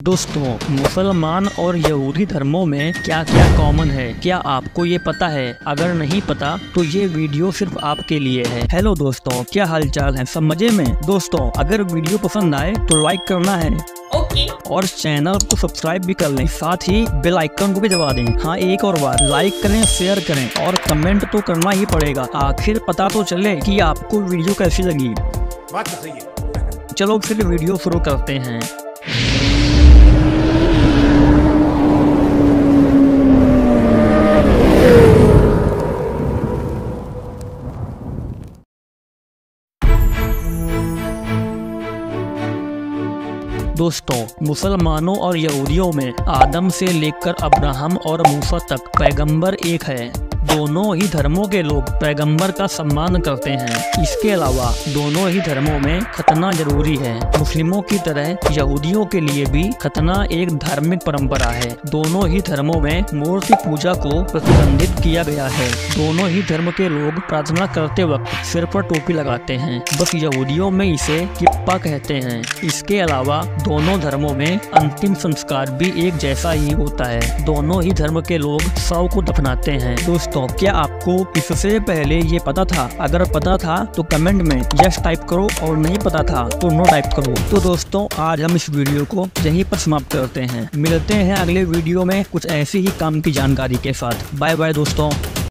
दोस्तों, मुसलमान और यहूदी धर्मों में क्या क्या कॉमन है, क्या आपको ये पता है? अगर नहीं पता तो ये वीडियो सिर्फ आपके लिए है। हेलो दोस्तों, क्या हालचाल है? सब मजे में? दोस्तों, अगर वीडियो पसंद आए तो लाइक करना है और चैनल को सब्सक्राइब भी कर लें, साथ ही बेल आइकन को भी दबा दें। हाँ, एक और बार लाइक करें, शेयर करें और कमेंट तो करना ही पड़ेगा, आखिर पता तो चले कि आपको वीडियो कैसी लगी। बात तो सही है। चलो फिर वीडियो शुरू करते हैं। दोस्तों, मुसलमानों और यहूदियों में आदम से लेकर अब्राहम और मूसा तक पैगंबर एक है। दोनों ही धर्मों के लोग पैगंबर का सम्मान करते हैं। इसके अलावा दोनों ही धर्मों में खतना जरूरी है। मुस्लिमों की तरह यहूदियों के लिए भी खतना एक धार्मिक परंपरा है। दोनों ही धर्मों में मूर्ति पूजा को प्रतिबंधित किया गया है। दोनों ही धर्म के लोग प्रार्थना करते वक्त सिर पर टोपी लगाते हैं, बस यहूदियों में इसे किप्पा कहते हैं। इसके अलावा दोनों धर्मों में अंतिम संस्कार भी एक जैसा ही होता है। दोनों ही धर्म के लोग शव को दफनाते हैं। दोस्तों, क्या आपको इससे पहले ये पता था? अगर पता था तो कमेंट में यस टाइप करो और नहीं पता था तो नो टाइप करो। तो दोस्तों, आज हम इस वीडियो को यहीं पर समाप्त करते हैं। मिलते हैं अगले वीडियो में कुछ ऐसी ही काम की जानकारी के साथ। बाय बाय दोस्तों।